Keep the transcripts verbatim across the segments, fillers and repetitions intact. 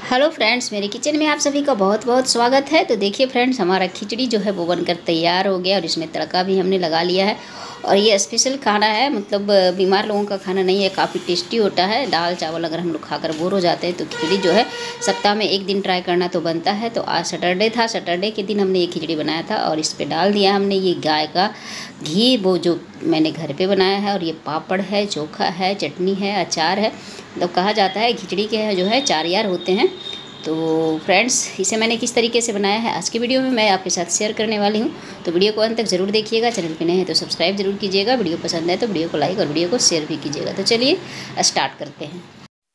Hello friends, मेरे kitchen में आप सभी का बहुत बहुत स्वागत है। तो देखिए फ्रेंड्स, हमारा खिचड़ी जो है वो बनकर तैयार हो गया और इसमें तड़का भी हमने लगा लिया है। और ये स्पेशल खाना है, मतलब बीमार लोगों का खाना नहीं है, काफ़ी टेस्टी होता है। दाल चावल अगर हम लोग खाकर बोर हो जाते हैं तो खिचड़ी जो है सप्ताह में एक दिन ट्राई करना तो बनता है। तो आज सैटरडे था, सैटरडे के दिन हमने ये खिचड़ी बनाया था और इस पर डाल दिया हमने ये गाय का घी, वो जो मैंने घर पे बनाया है। और ये पापड़ है, चोखा है, चटनी है, अचार है। मतलब कहा जाता है खिचड़ी के जो है चार यार होते हैं। तो फ्रेंड्स, इसे मैंने किस तरीके से बनाया है आज की वीडियो में मैं आपके साथ शेयर करने वाली हूँ। तो वीडियो को अंत तक ज़रूर देखिएगा। चैनल पे नए हैं तो सब्सक्राइब जरूर कीजिएगा। वीडियो पसंद है तो वीडियो को लाइक और वीडियो को शेयर भी कीजिएगा। तो चलिए स्टार्ट करते हैं।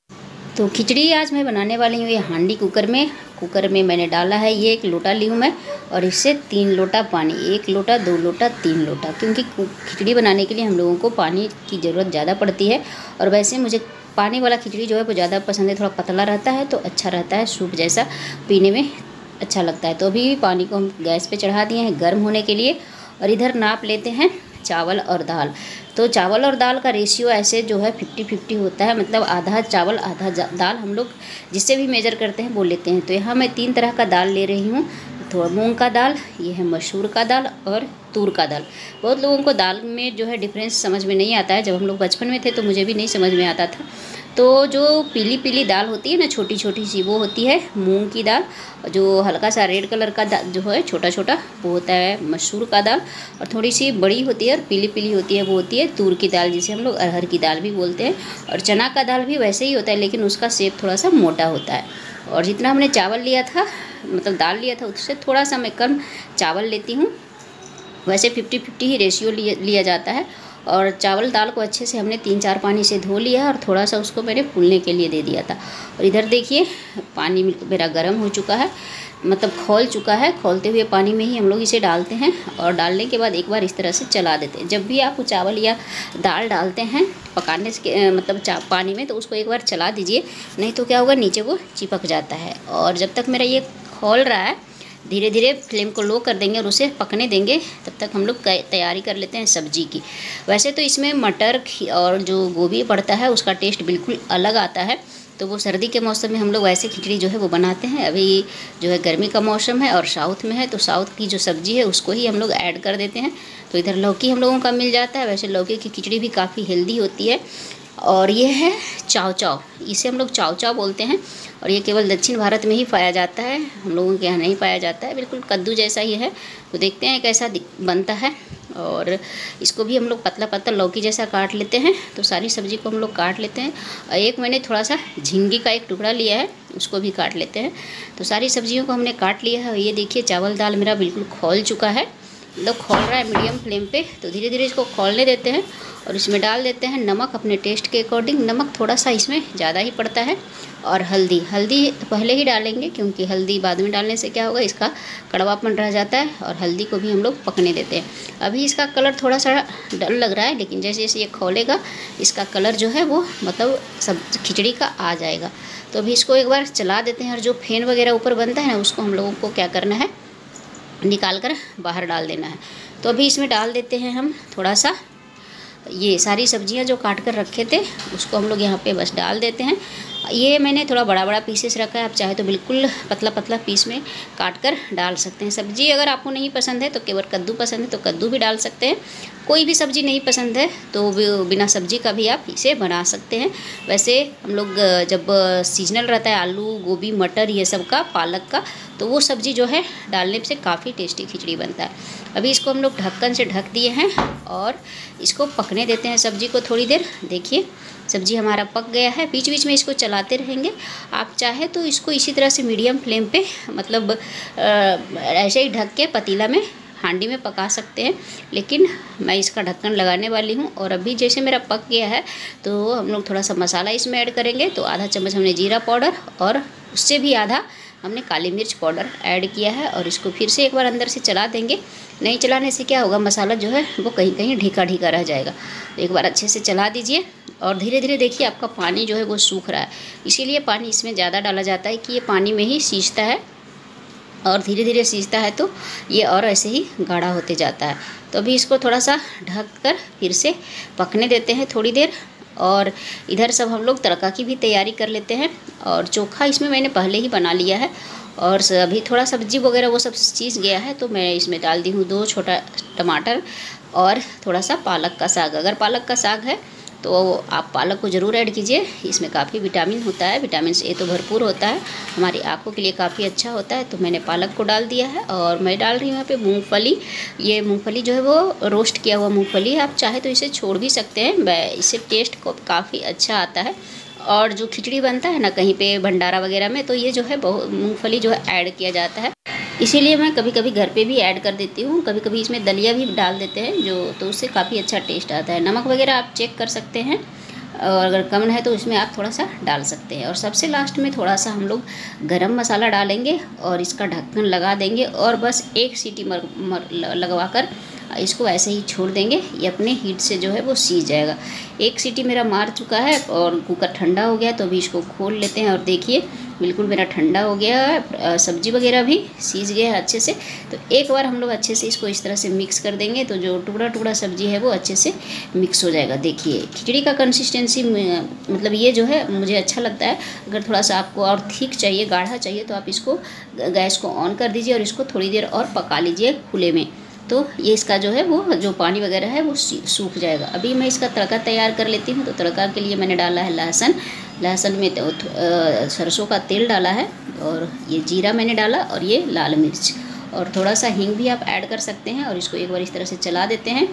तो खिचड़ी आज मैं बनाने वाली हूँ ये हांडी कुकर में। कुकर में मैंने डाला है, ये एक लोटा ली हूँ मैं, और इससे तीन लोटा पानी, एक लोटा, दो लोटा, तीन लोटा, क्योंकि खिचड़ी बनाने के लिए हम लोगों को पानी की ज़रूरत ज़्यादा पड़ती है। और वैसे मुझे पानी वाला खिचड़ी जो है वो ज़्यादा पसंद है, थोड़ा पतला रहता है तो अच्छा रहता है, सूप जैसा पीने में अच्छा लगता है। तो अभी पानी को हम गैस पे चढ़ा दिए हैं गर्म होने के लिए। और इधर नाप लेते हैं चावल और दाल। तो चावल और दाल का रेशियो ऐसे जो है फिफ्टी फिफ्टी होता है, मतलब आधा चावल आधा दाल हम लोग जिससे भी मेजर करते हैं वो लेते हैं। तो यहाँ मैं तीन तरह का दाल ले रही हूँ। थोड़ा मूंग का दाल, ये है मसूर का दाल और तूर का दाल। बहुत लोगों को दाल में जो है डिफरेंस समझ में नहीं आता है। जब हम लोग बचपन में थे तो मुझे भी नहीं समझ में आता था। तो जो पीली पीली दाल होती है ना, छोटी छोटी सी, वो होती है मूंग की दाल। जो हल्का सा रेड कलर का जो है छोटा छोटा, वो होता है मसूर का दाल। और थोड़ी सी बड़ी होती है और पीली पीली होती है, वो होती है तूर की दाल, जिसे हम लोग अरहर की दाल भी बोलते हैं। और चना का दाल भी वैसे ही होता है, लेकिन उसका शेप थोड़ा सा मोटा होता है। और जितना हमने चावल लिया था, मतलब दाल लिया था, उससे थोड़ा सा मैं कम चावल लेती हूँ। वैसे फिफ्टी फिफ्टी ही रेशियो लिया जाता है। और चावल दाल को अच्छे से हमने तीन चार पानी से धो लिया और थोड़ा सा उसको मैंने फूलने के लिए दे दिया था। और इधर देखिए पानी मेरा गर्म हो चुका है, मतलब खौल चुका है। खौलते हुए पानी में ही हम लोग इसे डालते हैं और डालने के बाद एक बार इस तरह से चला देते हैं। जब भी आप चावल या दाल डालते हैं पकाने के मतलब पानी में, तो उसको एक बार चला दीजिए, नहीं तो क्या होगा, नीचे वो चिपक जाता है। और जब तक मेरा ये खौल रहा है, धीरे धीरे फ्लेम को लो कर देंगे और उसे पकने देंगे। तब तक हम लोग तैयारी कर लेते हैं सब्जी की। वैसे तो इसमें मटर और जो गोभी पड़ता है उसका टेस्ट बिल्कुल अलग आता है। तो वो सर्दी के मौसम में हम लोग वैसे खिचड़ी जो है वो बनाते हैं। अभी जो है गर्मी का मौसम है और साउथ में है, तो साउथ की जो सब्ज़ी है उसको ही हम लोग ऐड कर देते हैं। तो इधर लौकी हम लोगों का मिल जाता है। वैसे लौकी की खिचड़ी भी काफ़ी हेल्दी होती है। और ये है चाव चाव, इसे हम लोग चाव चाव बोलते हैं। और ये केवल दक्षिण भारत में ही पाया जाता है, हम लोगों के यहाँ नहीं पाया जाता है। बिल्कुल कद्दू जैसा ही है। तो देखते हैं कैसा बनता है। और इसको भी हम लोग पतला पतला लौकी जैसा काट लेते हैं। तो सारी सब्ज़ी को हम लोग काट लेते हैं। और एक मैंने थोड़ा सा झींगे का एक टुकड़ा लिया है, उसको भी काट लेते हैं। तो सारी सब्जियों को हमने काट लिया है। और ये देखिए चावल दाल मेरा बिल्कुल खौल चुका है, मतलब खौल रहा है मीडियम फ्लेम पे। तो धीरे धीरे इसको खौलने देते हैं और इसमें डाल देते हैं नमक अपने टेस्ट के अकॉर्डिंग। नमक थोड़ा सा इसमें ज़्यादा ही पड़ता है। और हल्दी, हल्दी पहले ही डालेंगे क्योंकि हल्दी बाद में डालने से क्या होगा, इसका कड़वापन रह जाता है। और हल्दी को भी हम लोग पकने देते हैं। अभी इसका कलर थोड़ा सा डल लग रहा है, लेकिन जैसे जैसे ये खौलेगा इसका कलर जो है वो मतलब सब खिचड़ी का आ जाएगा। तो अभी इसको एक बार चला देते हैं। और जो फेन वगैरह ऊपर बनता है ना, उसको हम लोगों को क्या करना है, निकाल कर बाहर डाल देना है। तो अभी इसमें डाल देते हैं हम थोड़ा सा ये सारी सब्जियां जो काट कर रखे थे, उसको हम लोग यहाँ पे बस डाल देते हैं। ये मैंने थोड़ा बड़ा बड़ा पीसेस रखा है, आप चाहे तो बिल्कुल पतला पतला पीस में काट कर डाल सकते हैं। सब्जी अगर आपको नहीं पसंद है तो केवल कद्दू पसंद है तो कद्दू भी डाल सकते हैं। कोई भी सब्ज़ी नहीं पसंद है तो बिना सब्जी का भी आप इसे बना सकते हैं। वैसे हम लोग जब सीजनल रहता है आलू गोभी मटर ये सब का, पालक का, तो वो सब्ज़ी जो है डालने से काफ़ी टेस्टी खिचड़ी बनता है। अभी इसको हम लोग ढक्कन से ढक दिए हैं और इसको पकने देते हैं सब्ज़ी को थोड़ी देर। देखिए सब्ज़ी हमारा पक गया है। बीच बीच में इसको चलाते रहेंगे। आप चाहे तो इसको इसी तरह से मीडियम फ्लेम पे, मतलब ऐसे ही ढक के पतीला में हांडी में पका सकते हैं, लेकिन मैं इसका ढक्कन लगाने वाली हूँ। और अभी जैसे मेरा पक गया है तो हम लोग थोड़ा सा मसाला इसमें ऐड करेंगे। तो आधा चम्मच हमने जीरा पाउडर और उससे भी आधा हमने काली मिर्च पाउडर ऐड किया है। और इसको फिर से एक बार अंदर से चला देंगे। नहीं चलाने से क्या होगा, मसाला जो है वो कहीं कहीं ढीका ढीका रह जाएगा। तो एक बार अच्छे से चला दीजिए। और धीरे धीरे देखिए आपका पानी जो है वो सूख रहा है। इसीलिए पानी इसमें ज़्यादा डाला जाता है कि ये पानी में ही सींचता है। और धीरे धीरे सींचता है तो ये और ऐसे ही गाढ़ा होते जाता है। तो अभी इसको थोड़ा सा ढक कर फिर से पकने देते हैं थोड़ी देर। और इधर सब हम लोग तड़का की भी तैयारी कर लेते हैं। और चोखा इसमें मैंने पहले ही बना लिया है और अभी थोड़ा सब्जी वगैरह वो सब चीज़ गया है, तो मैं इसमें डाल दी हूँ दो छोटा टमाटर और थोड़ा सा पालक का साग। अगर पालक का साग है तो आप पालक को ज़रूर ऐड कीजिए, इसमें काफ़ी विटामिन होता है, विटामिन ए तो भरपूर होता है, हमारी आँखों के लिए काफ़ी अच्छा होता है। तो मैंने पालक को डाल दिया है और मैं डाल रही हूँ यहाँ पे मूंगफली। ये मूंगफली जो है वो रोस्ट किया हुआ मूंगफली है, आप चाहे तो इसे छोड़ भी सकते हैं, इससे टेस्ट को काफ़ी अच्छा आता है। और जो खिचड़ी बनता है ना कहीं पे भंडारा वगैरह में, तो ये जो है बहुत मूंगफली जो है ऐड किया जाता है, इसीलिए मैं कभी कभी घर पे भी ऐड कर देती हूँ। कभी कभी इसमें दलिया भी डाल देते हैं जो, तो उससे काफ़ी अच्छा टेस्ट आता है। नमक वगैरह आप चेक कर सकते हैं और अगर कम है तो इसमें आप थोड़ा सा डाल सकते हैं। और सबसे लास्ट में थोड़ा सा हम लोग गरम मसाला डालेंगे और इसका ढक्कन लगा देंगे और बस एक सीटी मर, मर लगवा कर इसको ऐसे ही छोड़ देंगे, ये अपने हीट से जो है वो सीज जाएगा। एक सीटी मेरा मार चुका है और कुकर ठंडा हो गया, तो अभी इसको खोल लेते हैं और देखिए बिल्कुल मेरा ठंडा हो गया है, सब्जी वगैरह भी सीज गया है अच्छे से। तो एक बार हम लोग अच्छे से इसको इस तरह से मिक्स कर देंगे तो जो टुकड़ा टुकड़ा सब्जी है वो अच्छे से मिक्स हो जाएगा। देखिए खिचड़ी का कंसिस्टेंसी मतलब ये जो है मुझे अच्छा लगता है। अगर थोड़ा सा आपको और थिक चाहिए, गाढ़ा चाहिए, तो आप इसको गैस को ऑन कर दीजिए और इसको थोड़ी देर और पका लीजिए खुले में, तो ये इसका जो है वो जो पानी वगैरह है वो सूख जाएगा। अभी मैं इसका तड़का तैयार कर लेती हूँ। तो तड़का के लिए मैंने डाला है लहसुन, लहसुन में तो सरसों का तेल डाला है और ये जीरा मैंने डाला और ये लाल मिर्च और थोड़ा सा हींग भी आप ऐड कर सकते हैं। और इसको एक बार इस तरह से चला देते हैं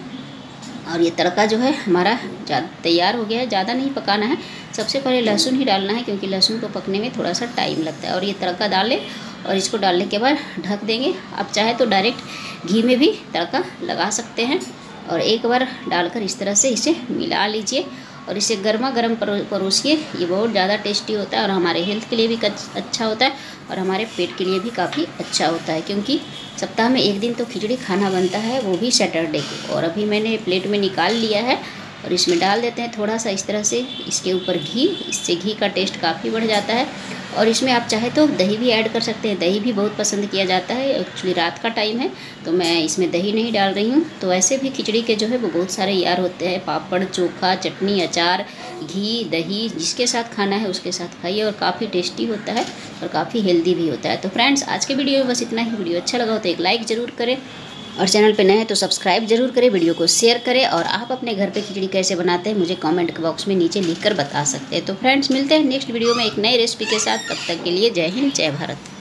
और ये तड़का जो है हमारा तैयार हो गया है। ज़्यादा नहीं पकाना है, सबसे पहले लहसुन ही डालना है क्योंकि लहसुन को पकने में थोड़ा सा टाइम लगता है। और ये तड़का डालें और इसको डालने के बाद ढक देंगे। आप चाहे तो डायरेक्ट घी में भी तड़का लगा सकते हैं और एक बार डालकर इस तरह से इसे मिला लीजिए और इसे गर्मा गर्म परोसिए। ये बहुत ज़्यादा टेस्टी होता है और हमारे हेल्थ के लिए भी अच्छा होता है और हमारे पेट के लिए भी काफ़ी अच्छा होता है, क्योंकि सप्ताह में एक दिन तो खिचड़ी खाना बनता है, वो भी सैटरडे को। और अभी मैंने प्लेट में निकाल लिया है और इसमें डाल देते हैं थोड़ा सा इस तरह से इसके ऊपर घी, इससे घी का टेस्ट काफ़ी बढ़ जाता है। और इसमें आप चाहे तो दही भी ऐड कर सकते हैं, दही भी बहुत पसंद किया जाता है। एक्चुअली रात का टाइम है तो मैं इसमें दही नहीं डाल रही हूँ। तो ऐसे भी खिचड़ी के जो है वो बहुत सारे यार होते हैं, पापड़, चोखा, चटनी, अचार, घी, दही, जिसके साथ खाना है उसके साथ खाइए और काफ़ी टेस्टी होता है और काफ़ी हेल्दी भी होता है। तो फ्रेंड्स आज के वीडियो में बस इतना ही। वीडियो अच्छा लगा हो तो एक लाइक ज़रूर करें और चैनल पे नए हैं तो सब्सक्राइब जरूर करें, वीडियो को शेयर करें। और आप अपने घर पे खिचड़ी कैसे बनाते हैं मुझे कमेंट बॉक्स में नीचे लिखकर बता सकते हैं। तो फ्रेंड्स मिलते हैं नेक्स्ट वीडियो में एक नई रेसिपी के साथ, तब तक के लिए जय हिंद, जय भारत।